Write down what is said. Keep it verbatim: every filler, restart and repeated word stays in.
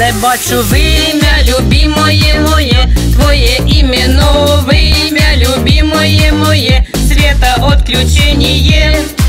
не бачу вим'я, любимое моє, твоє ім'я, вим'я, любимое моє, света отключення.